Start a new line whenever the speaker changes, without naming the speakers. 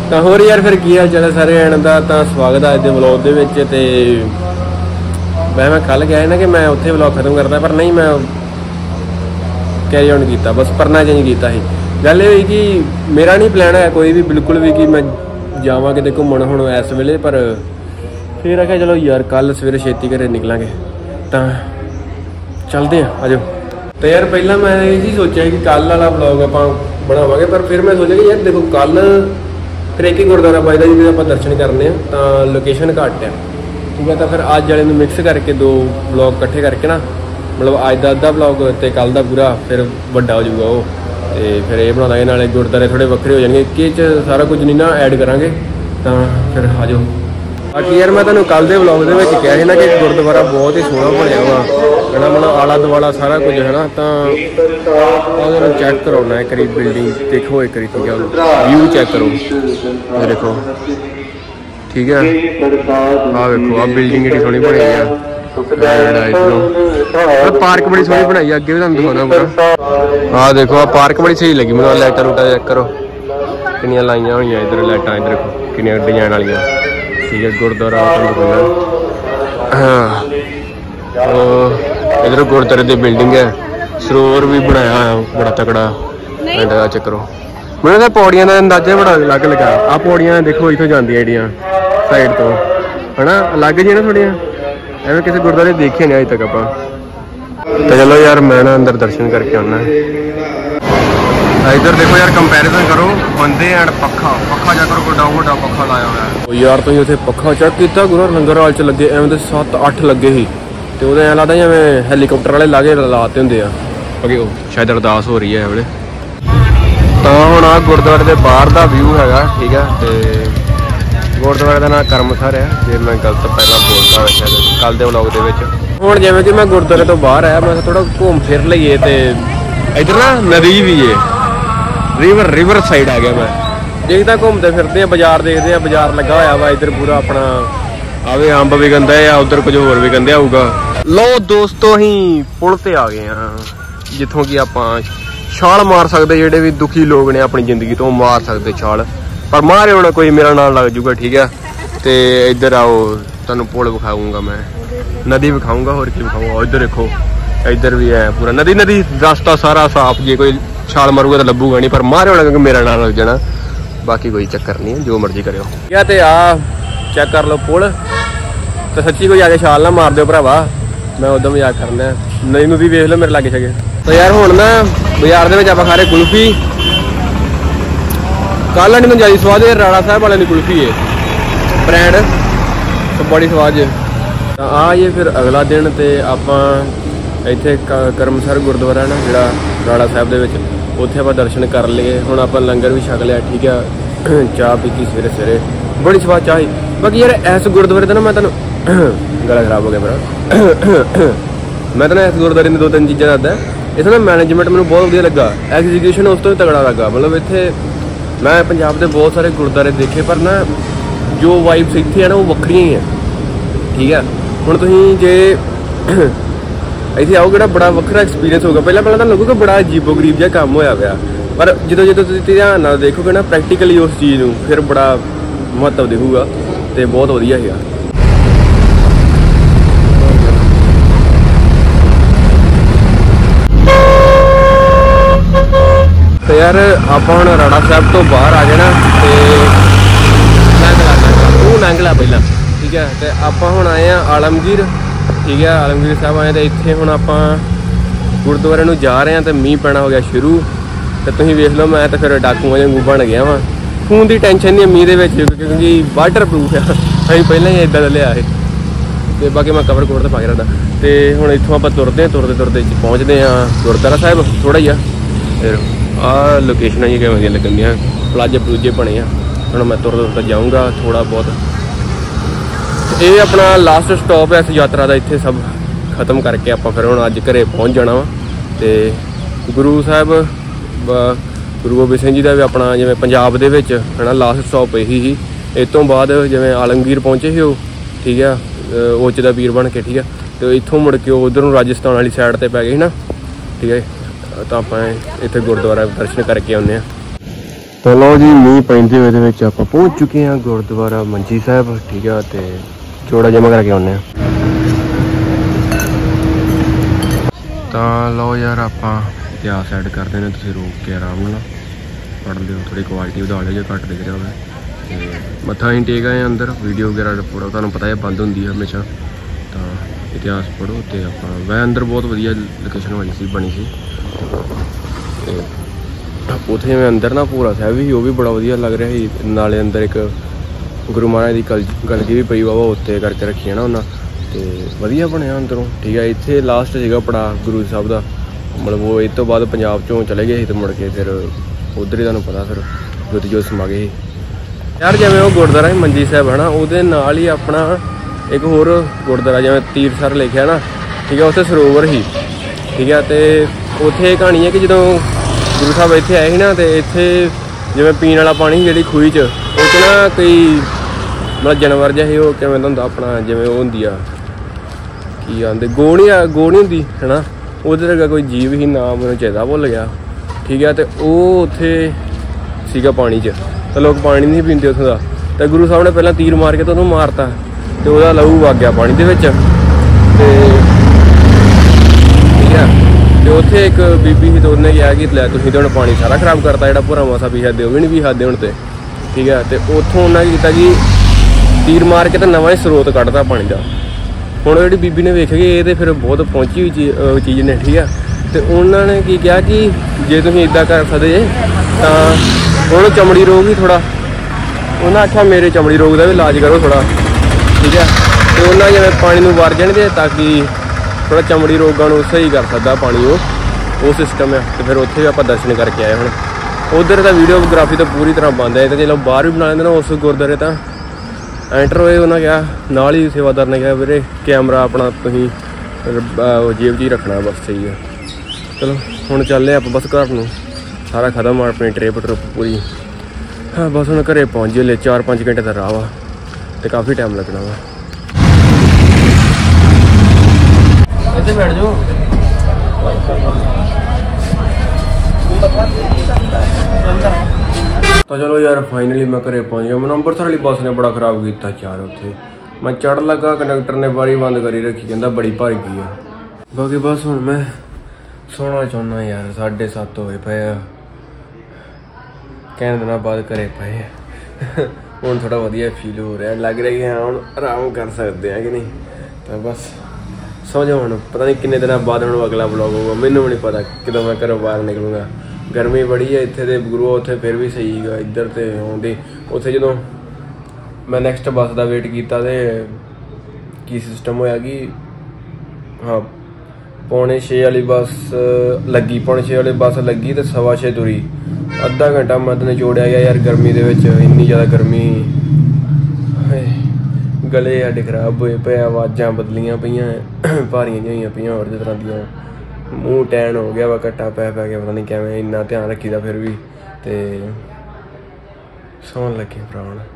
ਤਾਂ ਹੋਰ ਯਾਰ ਫਿਰ ਕੀ ਹਾਲ ਚਾਲ ਹੈ ਸਾਰੇ ਜਣਿਆਂ ਦਾ। ਤਾਂ ਸਵਾਗਤ ਹੈ ਅੱਜ ਦੇ ਵਲੌਗ ਦੇ ਵਿੱਚ। ਤੇ ਮੈਂ ਕੱਲ ਗਿਆ ਸੀ ਨਾ ਕਿ ਮੈਂ ਉੱਥੇ ਵਲੌਗ ਖਤਮ ਕਰਦਾ, ਪਰ ਨਹੀਂ, ਮੈਂ ਕੈਰੀ ਔਨ ਕੀਤਾ, ਬਸ ਪਰਨਾ ਚੇਂਜ ਕੀਤਾ ਸੀ। ਗੱਲ ਇਹ ਹੋਈ ਕਿ ਮੇਰਾ ਨਹੀਂ ਪਲਾਨ ਹੈ ਕੋਈ ਵੀ ਬਿਲਕੁਲ ਵੀ ਕਿ ਮੈਂ ਜਾਵਾਂ ਕਿਤੇ ਘੁੰਮਣ ਹੁਣ ਇਸ ਵੇਲੇ, ਪਰ ਫਿਰ ਆਖਿਆ ਚਲੋ ਯਾਰ ਕੱਲ ਸਵੇਰੇ ਛੇਤੀ ਘਰੇ ਨਿਕਲਾਂਗੇ, ਤਾਂ ਚੱਲਦੇ ਆ ਆਜੋ। ਤੇ ਯਾਰ ਪਹਿਲਾਂ ਮੈਂ ਇਹ ਜੀ ਸੋਚਿਆ ਕਿ ਕੱਲ ਵਾਲਾ ਵਲੌਗ ਆਪਾਂ ਬਣਾਵਾਂਗੇ, ਪਰ ਫਿਰ ਮੈਂ ਸੋਚਿਆ ਕਿ ਯਾਰ ਦੇਖੋ ਕੱਲ ਫਿਰ ਇੱਕ ਹੀ ਗੁਰਦੁਆਰਾ ਬਾਈ ਦਾ ਜਿਹਦੇ ਆਪਾਂ ਦਰਸ਼ਨ ਕਰਨੇ ਆ, ਤਾਂ ਲੋਕੇਸ਼ਨ ਘੱਟ ਆ, ਠੀਕ ਹੈ। ਤਾਂ ਫਿਰ ਅੱਜ ਵਾਲੇ ਨੂੰ ਮਿਕਸ ਕਰਕੇ ਦੋ ਵਲੌਗ ਇਕੱਠੇ ਕਰਕੇ ਨਾ, ਮਤਲਬ ਅੱਜ ਦਾ ਅੱਧਾ ਵਲੌਗ ਅਤੇ ਕੱਲ੍ਹ ਦਾ ਪੂਰਾ ਫਿਰ ਵੱਡਾ ਹੋ ਜਾਊਗਾ ਉਹ। ਅਤੇ ਫਿਰ ਇਹ ਬਣਾ ਦਾਂਗੇ, ਨਾਲੇ ਗੁਰਦੁਆਰੇ ਥੋੜ੍ਹੇ ਵੱਖਰੇ ਹੋ ਜਾਣਗੇ, ਕਿ 'ਚ ਸਾਰਾ ਕੁਝ ਨਹੀਂ ਨਾ ਐਡ ਕਰਾਂਗੇ। ਤਾਂ ਫਿਰ ਆ ਜਾਓ। ਬਾਕੀ ਯਾਰ ਮੈਂ ਤੁਹਾਨੂੰ ਕੱਲ੍ਹ ਦੇ ਵਲੌਗ ਦੇ ਵਿੱਚ ਕਿਹਾ ਸੀ ਨਾ ਕਿ ਗੁਰਦੁਆਰਾ ਬਹੁਤ ਹੀ ਸੋਹਣਾ ਬਣਿਆ ਵਾ, ਹੈ ਨਾ, ਮਤਲਬ ਆਲਾ ਦੁਆਲਾ ਸਾਰਾ ਕੁਝ ਹੈ ਨਾ। ਤਾਂ ਉਹਦੇ ਨਾਲ ਚੈੱਕ ਕਰਾਉਣਾ ਇੱਕ ਵਾਰੀ ਬਿਲਡਿੰਗ ਦੇਖੋ, ਇੱਕ ਵਾਰੀ ਠੀਕ ਹੈ, ਵਿਊ ਚੈੱਕ ਕਰੋ, ਇਹ ਦੇਖੋ ਠੀਕ ਹੈ। ਆਹ ਵੇਖੋ ਆਹ ਬਿਲਡਿੰਗ ਕਿੰਨੀ ਸੋਹਣੀ ਬਣੀ ਆ, ਪਾਰਕ ਬੜੀ ਸੋਹਣੀ ਬਣਾਈ ਆ, ਅੱਗੇ ਵੀ ਤੁਹਾਨੂੰ ਦਿਖਾਉਣਾ ਪੂਰਾ। ਆਹ ਦੇਖੋ ਆਹ ਪਾਰਕ ਬੜੀ ਸਹੀ ਲੱਗੀ ਮੈਨੂੰ, ਲਾਈਟਾਂ ਲੂਟਾਂ ਚੈੱਕ ਕਰੋ ਕਿੰਨੀਆਂ ਲਾਈਆਂ ਹੋਈਆਂ ਇੱਧਰ, ਲਾਈਟਾਂ ਇੱਧਰ ਦੇਖੋ ਕਿੰਨੀਆਂ ਡਿਜ਼ਾਈਨ ਵਾਲੀਆਂ, ਠੀਕ ਹੈ। ਗੁਰਦੁਆਰਾ ਹਾਂ, ਇੱਧਰ ਗੁਰਦੁਆਰੇ ਦੀ ਬਿਲਡਿੰਗ ਹੈ, ਸਰੋਵਰ ਵੀ ਬਣਾਇਆ ਹੋਇਆ ਬੜਾ ਤਕੜਾ। ਐਂਡ ਚੈੱਕ ਕਰੋ, ਮੈਨੂੰ ਤਾਂ ਪੌੜੀਆਂ ਦਾ ਅੰਦਾਜ਼ਾ ਬੜਾ ਅਲੱਗ ਲੱਗਾ। ਆਹ ਪੌੜੀਆਂ ਦੇਖੋ ਇੱਥੋਂ ਜਾਂਦੀਆਂ ਜਿਹੜੀਆਂ ਸਾਈਡ ਤੋਂ, ਹੈ ਨਾ, ਅਲੱਗ ਜਿਹੀਆਂ ਨਾ ਥੋੜ੍ਹੀਆਂ, ਐਵੇਂ ਕਿਸੇ ਗੁਰਦੁਆਰੇ ਦੇਖੇ ਨਹੀਂ ਅੱਜ ਤੱਕ ਆਪਾਂ। ਤਾਂ ਚਲੋ ਯਾਰ ਮੈਂ ਨਾ ਅੰਦਰ ਦਰਸ਼ਨ ਕਰਕੇ ਆਉਣਾ। ਇੱਧਰ ਦੇਖੋ ਯਾਰ, ਕੰਪੈਰੀਜ਼ਨ ਕਰੋ ਬੰਦੇ ਐਂਡ ਪੱਖਾ ਜਾ ਕਰੋ, ਵੱਡਾ ਵੱਡਾ ਪੱਖਾ ਲਾਇਆ ਹੋਇਆ। ਉਹ ਯਾਰ ਤੁਸੀਂ ਉੱਥੇ ਪੱਖਾ ਚੈੱਕ ਕੀਤਾ, ਗੁਰੂ ਲੰਗਰ ਹਾਲ 'ਚ ਲੱਗੇ ਐਵੇਂ ਦੇ 7-8 ਲੱਗੇ ਸੀ, ਤੇ ਉਹਦੇ ਐਂ ਲੱਗਦਾ ਜਿਵੇਂ ਹੈਲੀਕਾਪਟਰ ਵਾਲੇ ਲਾਗੇ ਲਾਤੇ ਹੁੰਦੇ ਆ, ਕਿਉਂਕਿ ਉਹ ਸ਼ਾਇਦ ਅਰਦਾਸ ਹੋ ਰਹੀ ਹੈ ਇਹ ਵੇਲੇ। ਤਾਂ ਹੁਣ ਆਹ ਗੁਰਦੁਆਰੇ ਦੇ ਬਾਹਰ ਦਾ ਵਿਊ ਹੈਗਾ, ਠੀਕ ਹੈ। ਤੇ ਗੁਰਦੁਆਰੇ ਦਾ ਨਾਂ ਕਰਮਸਰ ਹੈ, ਜੇ ਮੈਂ ਗਲਤ ਪਹਿਲਾਂ ਬੋਲਦਾ ਹੋਇਆ ਸ਼ਾਇਦ ਕੱਲ੍ਹ ਦੇ ਵਲੌਗ ਦੇ ਵਿੱਚ। ਹੁਣ ਜਿਵੇਂ ਕਿ ਮੈਂ ਗੁਰਦੁਆਰੇ ਤੋਂ ਬਾਹਰ ਆਇਆ, ਮੈਂ ਥੋੜ੍ਹਾ ਘੁੰਮ ਫਿਰ ਲਈਏ, ਤੇ ਇੱਧਰ ਨਾ ਨਦੀ ਵੀ ਹੈ, ਰਿਵਰ ਸਾਈਡ ਆ ਗਿਆ। ਮੈਂ ਦੇਖਦਾ ਘੁੰਮਦੇ ਫਿਰਦੇ ਆ, ਬਾਜ਼ਾਰ ਦੇਖਦੇ ਆ, ਬਾਜ਼ਾਰ ਲੱਗਾ ਹੋਇਆ ਵਾ ਇੱਧਰ ਪੂਰਾ ਆਪਣਾ। ਆਵੇ ਅੰਬ ਵੀ ਗੰਦਾ ਆ, ਉੱਧਰ ਕੁਝ ਹੋਰ ਵੀ ਗੰਦਿਆ ਹੋਊਗਾ। ਲਓ ਦੋਸਤੋ ਅਸੀਂ ਪੁਲ ਤੇ ਆ ਗਏ ਹਾਂ, ਜਿੱਥੋਂ ਕਿ ਆਪਾਂ ਛਾਲ ਮਾਰ ਸਕਦੇ, ਜਿਹੜੇ ਵੀ ਦੁਖੀ ਲੋਕ ਨੇ ਆਪਣੀ ਜ਼ਿੰਦਗੀ ਤੋਂ ਮਾਰ ਸਕਦੇ ਛਾਲ, ਪਰ ਮਾਰੇ ਹੋਣਾ ਕੋਈ ਮੇਰਾ ਨਾਲ ਲੱਗ ਜੂਗਾ, ਠੀਕ ਹੈ। ਤੇ ਇੱਧਰ ਆਓ, ਤੁਹਾਨੂੰ ਪੁਲ ਵਿਖਾਊਂਗਾ, ਮੈਂ ਨਦੀ ਵਿਖਾਊਂਗਾ, ਹੋਰ ਕੀ ਵਿਖਾਊਂਗਾ। ਇੱਧਰ ਦੇਖੋ ਇੱਧਰ ਵੀ ਹੈ ਪੂਰਾ ਨਦੀ, ਰਸਤਾ ਸਾਰਾ ਸਾਫ਼, ਜੇ ਕੋਈ ਛਾਲ ਮਾਰੂਗਾ ਤਾਂ ਲੱਭੂਗਾ ਨਹੀਂ, ਪਰ ਮਾਰੇ ਹੋਣਾ ਕਿਉਂਕਿ ਮੇਰਾ ਨਾਲ ਲੱਗ ਜਾਣਾ। ਬਾਕੀ ਕੋਈ ਚੱਕਰ ਨਹੀਂ ਹੈ, ਜੋ ਮਰਜ਼ੀ ਕਰਿਓ। ਠੀਕ ਹੈ, ਤੇ ਆ ਚੈੱਕ ਕਰ ਲਓ ਪੁਲ, ਤੇ ਸੱਚੀ ਕੋਈ ਆ ਕੇ ਛਾਲ ਨਾ ਮਾਰ ਦਿਓ ਭਰਾਵਾ, ਮੈਂ ਉਦੋਂ ਮਜ਼ਾਕ ਕਰਨਾ, ਨਹੀਂ ਨੂੰ ਵੀ ਵੇਖ ਲਓ ਮੇਰੇ ਲਾਗੇ ਛਗੇ। ਤਾਂ ਯਾਰ ਹੁਣ ਨਾ ਬਾਜ਼ਾਰ ਦੇ ਵਿੱਚ ਆਪਾਂ ਖਾ ਰਹੇ ਕੁਲਫੀ, ਕੱਲ੍ਹ ਵਾਲੀ ਮੈਨੂੰ ਜ਼ਿਆਦਾ ਸਵਾਦ ਹੈ, ਰਾਣਾ ਸਾਹਿਬ ਵਾਲਿਆਂ ਦੀ ਕੁਲਫੀ ਹੈ ਬ੍ਰੈਂਡ, ਬੜੀ ਸਵਾਦ ਹੈ। ਤਾਂ ਆ ਇਹ ਫਿਰ ਅਗਲਾ ਦਿਨ, ਤੇ ਆਪਾਂ ਇੱਥੇ ਕਰਮਸਰ ਗੁਰਦੁਆਰਾ ਨਾ ਜਿਹੜਾ ਰਾਣਾ ਸਾਹਿਬ ਦੇ ਵਿੱਚ, ਉੱਥੇ ਆਪਾਂ ਦਰਸ਼ਨ ਕਰ ਲਏ। ਹੁਣ ਆਪਾਂ ਲੰਗਰ ਵੀ ਛਕ ਲਿਆ, ਠੀਕ ਆ, ਚਾਹ ਪੀਤੀ ਸਵੇਰੇ ਬੜੀ ਸਵਾਦ ਚਾਹ ਸੀ। ਬਾਕੀ ਯਾਰ ਇਸ ਗੁਰਦੁਆਰੇ ਦਾ ਨਾ ਮੈਂ ਤੁਹਾਨੂੰ ਗਲਾ ਖਰਾਬ ਹੋ ਗਿਆ ਮੇਰਾ, ਮੈਂ ਤੁਹਾਨੂੰ ਇਸ ਗੁਰਦੁਆਰੇ ਦੀ 2-3 ਚੀਜ਼ਾਂ ਦੱਸਦਾ। ਇੱਥੇ ਨਾ ਮੈਨੇਜਮੈਂਟ ਮੈਨੂੰ ਬਹੁਤ ਵਧੀਆ ਲੱਗਾ, ਐਗਜ਼ੀਕਿਊਸ਼ਨ ਉਸ ਤੋਂ ਵੀ ਤਗੜਾ ਲੱਗਾ। ਮਤਲਬ ਇੱਥੇ ਮੈਂ ਪੰਜਾਬ ਦੇ ਬਹੁਤ ਸਾਰੇ ਗੁਰਦੁਆਰੇ ਦੇਖੇ, ਪਰ ਨਾ ਜੋ ਵਾਈਬਸ ਇੱਥੇ ਆ ਨਾ ਉਹ ਵੱਖਰੀਆਂ ਹੀ ਆ, ਠੀਕ ਆ। ਹੁਣ ਤੁਸੀਂ ਜੇ ਇੱਥੇ ਆਓਗੇ ਨਾ, ਬੜਾ ਵੱਖਰਾ ਐਕਸਪੀਰੀਅੰਸ ਹੋਊਗਾ। ਪਹਿਲਾਂ ਤਾਂ ਲੱਗੂਗਾ ਬੜਾ ਅਜੀਬੋ ਗਰੀਬ ਜਿਹਾ ਕੰਮ ਹੋਇਆ ਪਿਆ, ਪਰ ਜਦੋਂ ਤੁਸੀਂ ਧਿਆਨ ਨਾਲ ਦੇਖੋਗੇ ਨਾ ਪ੍ਰੈਕਟੀਕਲੀ ਉਸ ਚੀਜ਼ ਨੂੰ, ਫਿਰ ਬੜਾ ਮਹੱਤਵ ਦਿਖੂਗਾ, ਤੇ ਬਹੁਤ ਵਧੀਆ ਹੈਗਾ। ਤੇ ਯਾਰ ਆਪਾਂ ਹੁਣ ਰਾਣਾ ਸਾਹਿਬ ਤੋਂ ਬਾਹਰ ਆ ਗਏ ਨਾ, ਤੇ ਲੰਘ ਲਾ ਪਹਿਲਾਂ, ਠੀਕ ਹੈ। ਤੇ ਆਪਾਂ ਹੁਣ ਆਏ ਆ ਆਲਮਗੀਰ, ਠੀਕ ਹੈ, ਆਲਮਗੀਰ ਸਾਹਿਬ ਆਏ। ਤੇ ਇੱਥੇ ਹੁਣ ਆਪਾਂ ਗੁਰਦੁਆਰੇ ਨੂੰ ਜਾ ਰਹੇ ਹਾਂ, ਤੇ ਮੀਂਹ ਪੈਣਾ ਹੋ ਗਿਆ ਸ਼ੁਰੂ। ਤੇ ਤੁਸੀਂ ਵੇਖ ਲਓ, ਮੈਂ ਤਾਂ ਫਿਰ ਡਾਕੂਆਂ ਵਾਂਗੂ ਬਣ ਗਿਆ ਵਾ। ਖੂਨ ਦੀ ਟੈਨਸ਼ਨ ਨਹੀਂ ਮੀਂਹ ਦੇ ਵਿੱਚ, ਕਿਉਂਕਿ ਵਾਟਰ ਪ੍ਰੂਫ ਆ, ਅਸੀਂ ਪਹਿਲਾਂ ਹੀ ਇੱਦਾਂ ਦਾ ਲਿਆ ਇਹ। ਤੇ ਬਾਕੀ ਮੈਂ ਕਵਰ ਕੋਡ ਤੇ ਪਾ ਕੇ ਰੱਖਦਾ। ਤੇ ਹੁਣ ਇੱਥੋਂ ਆਪਾਂ ਤੁਰਦੇ ਪਹੁੰਚਦੇ ਹਾਂ ਗੁਰਦੁਆਰਾ ਸਾਹਿਬ, ਥੋੜ੍ਹਾ ਹੀ ਆ। ਫਿਰ ਆਹ ਲੋਕੇਸ਼ਨਾਂ ਜੀ ਕਿਵੇਂ ਵਧੀਆ ਲੱਗਣਗੀਆਂ, ਪਲਾਜੇ ਬਣੇ ਆ। ਹੁਣ ਮੈਂ ਤੁਰਦਾ ਜਾਊਂਗਾ ਥੋੜ੍ਹਾ ਬਹੁਤ। ਇਹ ਆਪਣਾ ਲਾਸਟ ਸਟਾਪ ਹੈ ਇਸ ਯਾਤਰਾ ਦਾ, ਇੱਥੇ ਸਭ ਖਤਮ ਕਰਕੇ ਆਪਾਂ ਫਿਰ ਹੁਣ ਅੱਜ ਘਰੇ ਪਹੁੰਚ ਜਾਣਾ ਵਾ। ਤੇ ਗੁਰੂ ਸਾਹਿਬ ਗੁਰੂ ਗੋਬਿੰਦ ਸਿੰਘ ਜੀ ਦਾ ਵੀ ਆਪਣਾ ਜਿਵੇਂ ਪੰਜਾਬ ਦੇ ਵਿੱਚ ਹੈ ਨਾ ਲਾਸਟ ਸਟਾਪ ਇਹੀ ਸੀ। ਇਸ ਤੋਂ ਬਾਅਦ ਜਿਵੇਂ ਆਲਮਗੀਰ ਪਹੁੰਚੇ ਸੀ ਉਹ, ਠੀਕ ਆ, ਉੱਚ ਦਾ ਵੀਰ ਬਣ ਕੇ, ਠੀਕ ਆ। ਤੇ ਇੱਥੋਂ ਮੁੜ ਕੇ ਉਧਰ ਨੂੰ ਰਾਜਸਥਾਨ ਵਾਲੀ ਸਾਈਡ 'ਤੇ ਪੈ ਗਏ ਸੀ ਨਾ, ਠੀਕ ਹੈ। ਤਾਂ ਆਪਾਂ ਇੱਥੇ ਗੁਰਦੁਆਰਾ ਦਰਸ਼ਨ ਕਰਕੇ ਆਉਂਦੇ ਹਾਂ। तो लो जी मीह पैंदे हुए आप पहुँच चुके हैं गुरुद्वारा मंजी साहब। ठीक है, तो जोड़ा जमा करके आने। तो लो यार आप इतिहास ऐड करते हैं, तुम रोक के आराम ना पढ़ लियो, थोड़ी क्वालिटी बढ़ा लियो जो घट दिख रहा है। तो मत्था ही टेक आए अंदर, वीडियो वगैरह पढ़ो, तुहानूं पता है बंद होंदी है हमेशा। तो इतिहास पढ़ो तो आप वह अंदर बहुत वधिया लोकेशन बनी सी। उत्थे जिवें अंदर ना भोरा साहब भी वो भी बड़ा वधिया लग रहा है। नाले अंदर एक गुरु महाराज की गलगी भी पई बाबा उत्ते करके रखी है ना उन्हें, तो वधिया बनया अंदरों। ठीक है, इत्थे लास्ट सीगा पड़ा गुरु साहब का, मतलब वो इस तो बाद पंजाब चों चले गए तो मुड़ के फिर उधर ही तुहानूं पता फिर जोती जोत समा गए यार। जिवें वो गुरुद्वारा मंजी साहब है ना, उहदे नाल ही अपना एक होर गुरुद्वारा जिवें तीरसर लिखिआ ना, ठीक है, उत्थे सरोवर ही। ठीक है, तो उत्थे कहानी है कि जो गुरु साहब इत्थे आए ही ना, तो इत्थे जिवें पीण वाला पानी जिहड़ी खूही च उह ना कई मतलब जानवर जिहा ही, किवें दा हुंदा अपना जिवें वो हुंदी आ की आंदे गौ नहीं हुंदी है ना, उधर का कोई जीव ही, नाम मैनूं चेता भुल गया। ठीक है, तो वो उत्थे सीगा पानी च, तो लोग पानी नहीं पींदे उत्थों दा। तो गुरु साहब ने पहला तीर मार के तो उन्होंने मारता, तो वह लहू वग गया पानी दे विच। ठीक है, तो उत्थे एक बीबी ही, तो उन्हें कहा कि लै तुसीं तो हुण पानी सारा खराब करता, जो भुरा मासा पी खाते वो भी नहीं पी खाते हुण। तो ठीक है, तो उत्थों उन्होंने किया कि तीर मार के तो नवा ही स्रोत कढ़ता पानी का। हुण जिहड़ी बीबी ने वेखिआ कि ये तो फिर बहुत पहुंची हुई चीज़ ने। ठीक है, तो उन्होंने की कहा कि जे तुसीं इदां कर सकदे जे तां उन्होंने चमड़ी रोग ही थोड़ा, उन्हें आख्या मेरे चमड़ी रोग का भी इलाज करो थोड़ा। ठीक है, तो उन्हें जिवें पानी नूं वरजण दे ताकि थोड़ा चमड़ी रोगों को सही कर सकता पानी, वो सिस्टम है। तो फिर उत्थे भी आप दर्शन करके आए। हुण उधर का वीडियोग्राफी तो पूरी तरह बंद है, तो जो बाहर भी बना लेंगे ना उस गुरुद्वारे तो एंटर होए, उन्हें कहा नाल ही सेवादार ने कहा वीरे कैमरा अपना तुसीं जेब च ही रखना बस, सही है। चलो हुण चलने आप बस घर नूं, सारा खत्म अपनी ट्रिप पूरी। हाँ बस हुण घरे पहुँच गए, 4-5 घंटे का राह वा, तो काफ़ी टाइम लगना वा। इधर बैठ जाओ। तो चलो यार फाइनली मैं घरे पहुँच गया। मैं अंबरसर वाली बस ने बड़ा खराब किया यार। उत्थे मैं चढ़ लगा, कंडक्टर ने बारी बंद करी रखी, कहता बड़ी भारी है। बाकी बस हुण मैं सोना चाहना यार, 7:30 होए पे कहने दिनों बाद घरे पे। हुण थोड़ा वधिया फील हो रहा है, लग रहा है कि हाँ हुण आराम कर सकते हैं कि नहीं। तो बस सो जाओ हुण, पता नहीं किन्ने दिनों बाद हुण अगला ब्लॉग होगा, मैनूं भी नहीं पता कदों मैं घरों बाहर निकलूँगा। गर्मी बड़ी है इत्थे, ते गुरु उत्थे फिर भी सही है, इधर तो आउंदी उत्थे जदों मैं नैक्सट बस का वेट किया तो की सिस्टम होया कि हाँ 5:45 वाली बस लगी, 5:45 वाली बस लगी तो 6:15 तुरी, अद्धा घंटा मत निचोड़िया गया यार गर्मी दे विच। इन्नी ज़्यादा गर्मी, गले साडे खराब होए पे, आवाज़ां बदलियां पईयां भारियां जिहियां पईयां होर जिस तरह दियां, मूँह टैन हो गया वा घट्टा पै के, पता नहीं किवें इन्ना ध्यान रखी दा फिर भी। तो सौन लगे भरा।